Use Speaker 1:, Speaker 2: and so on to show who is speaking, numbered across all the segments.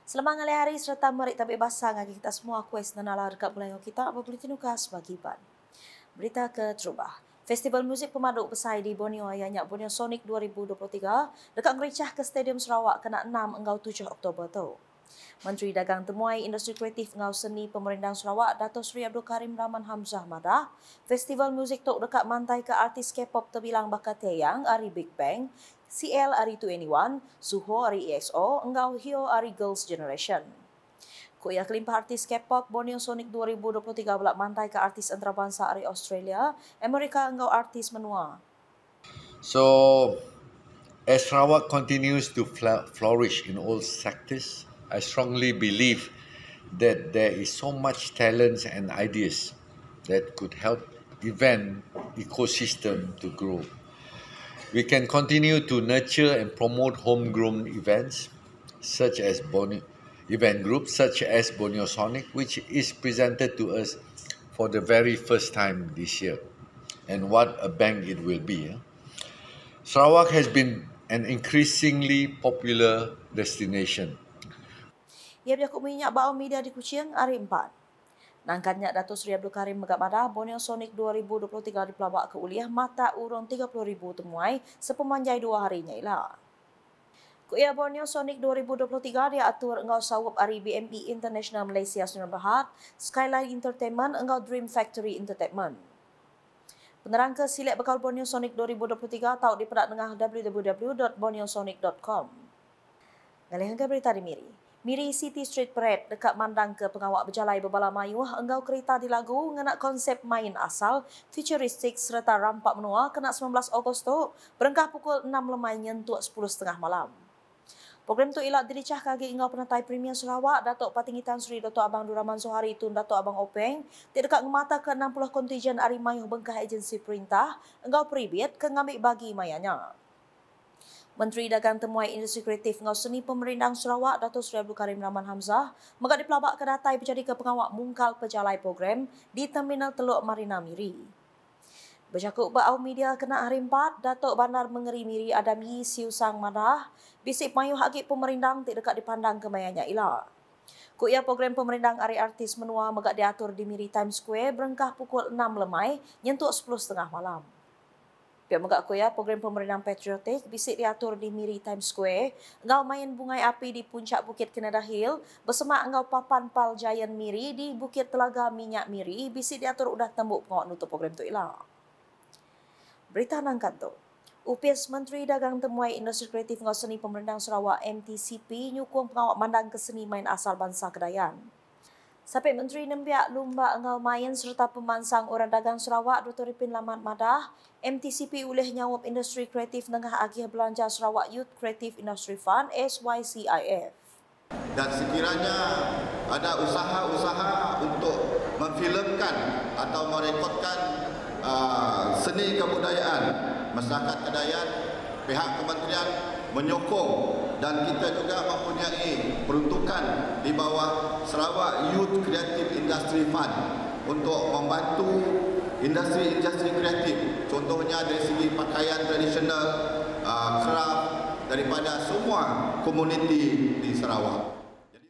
Speaker 1: Selamat hari serta mari tabik basah ngagi kita semua kuis dan ala dekat belakang kita apa boleh tinukas bagi ban. Berita ke Trubah. Festival Muzik Pemaduk Besar di Borneo ianya Borneo Sonic 2023 dekat ngericah ke Stadium Sarawak kena 6 engau 7 Oktober tu. Menteri Dagang Temuai Industri Kreatif Ngau Seni Pemerintah Sarawak Dato' Seri Abdul Karim Rahman Hamzah madah, Festival Muzik Tok dekat mantai ke artis K-pop terbilang bakat Taeyang Ari Big Bang, CL Ari 21, Suho Ari EXO, Engau Hyo Ari Girls' Generation. Kuya kelimpah artis K-pop Borneo Sonic 2023 belak mantai ke artis antarabangsa Ari Australia, Amerika Engau artis menua.
Speaker 2: So, as Sarawak continues to flourish in all sectors, I strongly believe that there is so much talents and ideas that could help event ecosystem to grow. We can continue to nurture and promote homegrown events such as event groups such as Borneo Sonic, which is presented to us for the very first time this year. And what a bang it will be. Sarawak has been an increasingly popular destination.
Speaker 1: Ia berjakut minyak bau media di Kuching hari 4. Nangkannya Dato' Seri Abdul Karim Megat Madah, Borneo Sonic 2023 dipelabak ke uliah mata urun 30,000 temuai sepemanjai 2 harinya ialah. Kuya Borneo Sonic 2023 dia atur engau sawup hari BME International Malaysia Sdn Bhd, Skyline Entertainment engau Dream Factory Entertainment. Penerang ke silek bekal Borneo Sonic 2023 tahu diperak dengan www.borneosonic.com. Ngalih berita di Miri City Street Parade dekat mandang ke pengawak berjalai berbala mayuh enggau kereta di lagu ngenak konsep main asal, futuristik serta rampak menua kena 19 Ogos tu berengkah pukul 6 lemai nyentuk 10.30 malam. Program tu ilat diricah kagi engau penatai Premier Sarawak, Datuk Patingitan Seri Dato' Abang Duraman Zohari Tun Dato' Abang Openg, di dekat ngemata ke 60 kontijen Ari Mayuh Bengkah Agensi Perintah, enggau peribit ke ngambil bagi mayanya. Menteri Dagang Temuai Industri Kreatif Ngau Seni Pemerintah Sarawak Dato' Seri Abdul Karim Rahman Hamzah megat dipelabak ke datai berjadi ke pengawak mungkal pejalai program di Terminal Teluk Marina Miri. Berjakut bau media kena hari 4, Datuk Bandar Mengeri Miri Adami Siu Sang Madah, bisik mayuh agik pemerintah tidak dekat dipandang ke mayanya ilah. Kuya program pemerintah Ari Artis menua megat diatur di Miri Times Square berengkah pukul 6 lemai nyentuk 10.30 malam. Pihak megak kuya program pemerintah patriotik bisik diatur di Miri Times Square, engau main bungai api di puncak Bukit Canada Hill bersama engau papan Pal Giant Miri di Bukit Telaga Minyak Miri bisik diatur udah tembuk pengawak nutup program tu ilah. Berita nangkat tu. UPS Menteri Dagang Temuai Industri Kreatif Ngau Seni Pemerintah Sarawak MTCP nyukung pengawak mandang ke seni main asal bangsa Kedayan. Sampai Menteri Nembiak Lumba Engau Main serta Pemansang Orang Dagang Sarawak Dr. Ripin Lamat Madah, MTCP ulih nyawap industri kreatif nengah agih belanja Sarawak Youth Creative Industry Fund SYCIF.
Speaker 3: Dan sekiranya ada usaha-usaha untuk memfilmkan atau merekodkan seni kebudayaan masyarakat Kedayan, pihak kementerian menyokong dan kita juga mempunyai peruntukan di bawah Sarawak Youth Creative Industry Fund untuk membantu industri-industri kreatif, contohnya dari segi pakaian tradisional, craft daripada semua komuniti di Sarawak.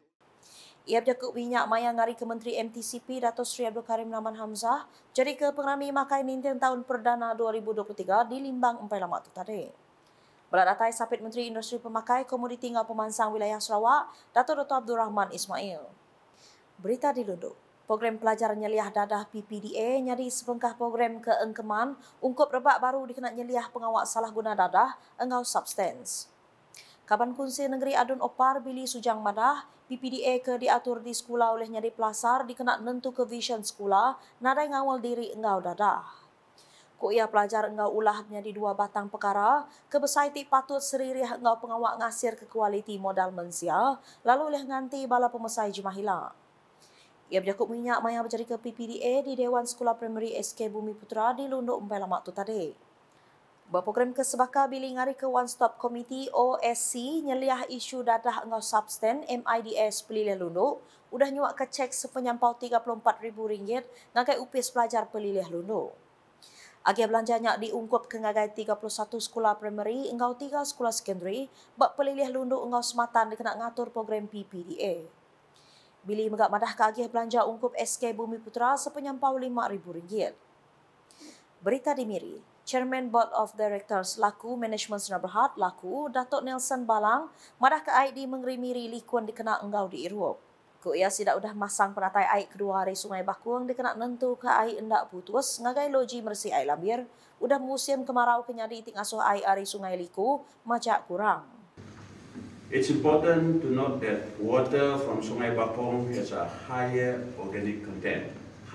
Speaker 1: Ia berjakut minyak maya ngari ke Menteri MTCP Dato' Seri Abdul Karim Rahman Hamzah jadi ke pengrami makai Nintendo tahun perdana 2023 di Limbang Empai Lama tu tadi. Belak datai sapit Menteri Industri Pemakai Komoditi Ngau Pemansang Wilayah Sarawak Dato' Dr. Abdul Rahman Ismail. Berita di Lunduk. Program pelajar nyeliah dadah PPDA nyari sebengkah program keengkeman ungkup rebak baru dikena nyeliah pengawak salah guna dadah engau substance. Kaban Kunsi Negeri Adun Opar Bili Sujang Madah, PPDA ke diatur di sekolah oleh nyari pelasar dikena nentu ke vision sekolah nadai ngawal diri engau dadah. Kuya pelajar engau ulah menjadi 2 batang perkara, kebesaiti patut seririh engau pengawak ngasir ke kualiti modal mensia, lalu oleh nganti bala pemesai jemahila. Ia berjakut minyak maya berjadi ke PPDA di Dewan Sekolah Primary SK Bumi Putra di Lunduk Empai Lama tu tadi. Berprogram ke sebaka biling hari ke One Stop Committee OSC nyeliah isu dadah engau substan MIDS Pelilih Lunduk udah nyuak ke cek sepenyampau RM34,000 ngakai UPS pelajar Pelilih Lunduk. Agi belanjanya diungkup ke ngagai 31 sekolah primary engkau 3 sekolah sekondari bak pelilih lunduk engkau sematan dikena ngatur program PPDA. Bili megak madah ke agi belanja ungkup SK Bumi Putra sepenyampau RM5,000. Berita di Miri, Chairman Board of Directors laku Management Sdn Bhd laku Datuk Nelson Balang madah ke air di mengrimiri likuan dikena engkau di Irwop. Ku ia sidak udah masang penatai air kedua hari Sungai Bakuang dikena nentu ke air endak putus ngagai loji mersih air lambir udah musim kemarau kenyadi ting asuh air hari Sungai Liku macak kurang.
Speaker 4: It's important to note that water from Sungai Bakong has a higher organic content.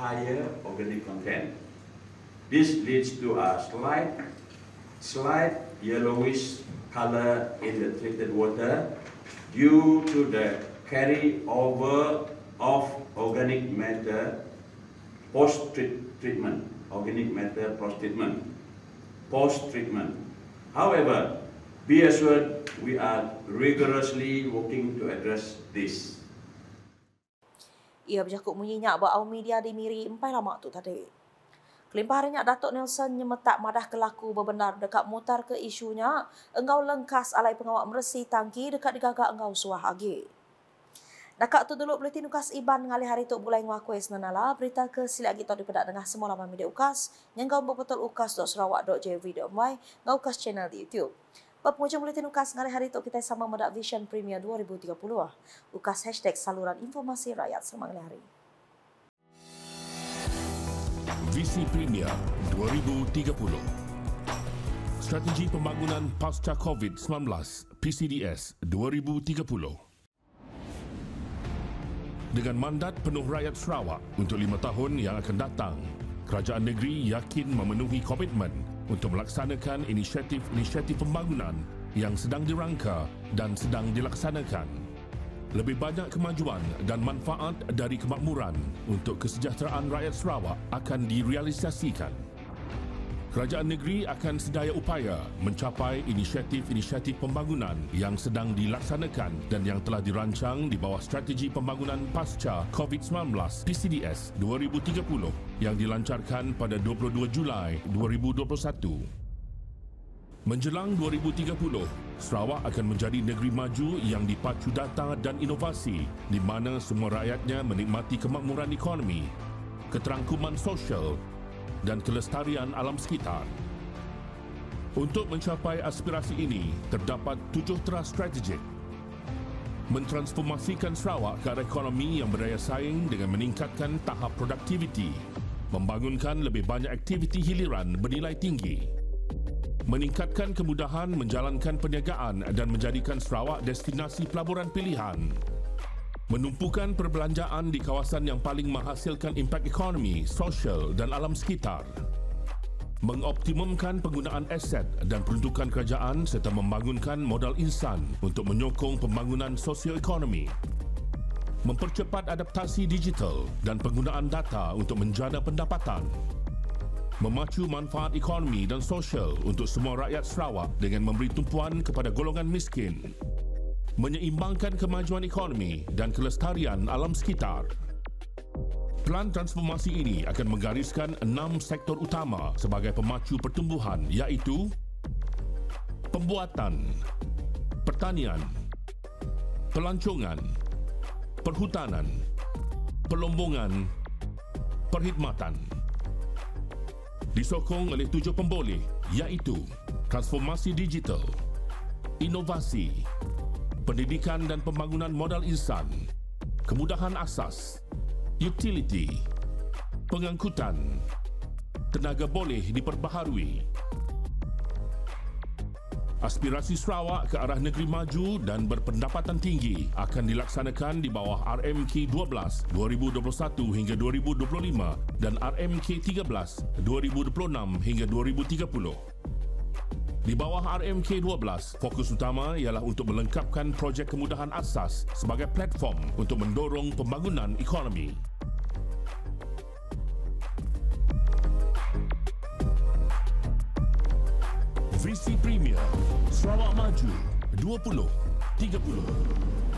Speaker 4: This leads to a slight yellowish color in the treated water due to the carry over of organic matter post-treatment. However, be assured we are rigorously working to address this.
Speaker 1: Ia berjakuk menyenyak bahawa media di Miri empai lama tu tadi. Kelimpahannya Datuk Nelson nyemetak madah kelaku berbenar dekat mutar ke isunya engkau lengkas alai pengawak mersih tangki dekat digagak engkau suah agi. Dekat tu dulu bulletin ukas Iban ngalih hari tu bulai ngakui senanala berita ke sila kita dipedak dengan semua laman media ukas yang kau betul ukas.sarawak.jv.my ngau ukas channel di YouTube. Penghujung bulletin ukas ngalih hari tu kita sama medak Vision Premier 2030. Ukas hashtag saluran informasi rakyat semang hari.
Speaker 5: Visi Premier 2030. Strategi Pembangunan Pasca COVID-19 PCDS 2030. Dengan mandat penuh rakyat Sarawak untuk 5 tahun yang akan datang, kerajaan negeri yakin memenuhi komitmen untuk melaksanakan inisiatif pembangunan yang sedang dirangka dan sedang dilaksanakan. Lebih banyak kemajuan dan manfaat dari kemakmuran untuk kesejahteraan rakyat Sarawak akan direalisasikan. Kerajaan negeri akan sedaya upaya mencapai inisiatif pembangunan yang sedang dilaksanakan dan yang telah dirancang di bawah Strategi Pembangunan Pasca COVID-19 PCDS 2030 yang dilancarkan pada 22 Julai 2021. Menjelang 2030, Sarawak akan menjadi negeri maju yang dipacu data dan inovasi di mana semua rakyatnya menikmati kemakmuran ekonomi, keterangkuman sosial dan kelestarian alam sekitar. Untuk mencapai aspirasi ini, terdapat 7 teras strategik. Mentransformasikan Sarawak ke arah ekonomi yang berdaya saing dengan meningkatkan tahap produktiviti, membangunkan lebih banyak aktiviti hiliran bernilai tinggi, meningkatkan kemudahan menjalankan perniagaan dan menjadikan Sarawak destinasi pelaburan pilihan, menumpukan perbelanjaan di kawasan yang paling menghasilkan impak ekonomi, sosial dan alam sekitar, mengoptimumkan penggunaan aset dan peruntukan kerajaan serta membangunkan modal insan untuk menyokong pembangunan sosioekonomi, mempercepat adaptasi digital dan penggunaan data untuk menjana pendapatan, memacu manfaat ekonomi dan sosial untuk semua rakyat Sarawak dengan memberi tumpuan kepada golongan miskin, menyeimbangkan kemajuan ekonomi dan kelestarian alam sekitar. Pelan transformasi ini akan menggariskan 6 sektor utama sebagai pemacu pertumbuhan iaitu pembuatan, pertanian, pelancongan, perhutanan, pelombongan, perkhidmatan. Disokong oleh 7 pemboleh iaitu transformasi digital, inovasi, pendidikan dan pembangunan modal insan, kemudahan asas, utility, pengangkutan, tenaga boleh diperbaharui. Aspirasi Sarawak ke arah negeri maju dan berpendapatan tinggi akan dilaksanakan di bawah RMK 12 2021 hingga 2025 dan RMK 13 2026 hingga 2030. Di bawah RMK 12, fokus utama ialah untuk melengkapkan projek kemudahan asas sebagai platform untuk mendorong pembangunan ekonomi. Visi Premier Sarawak Maju 2030.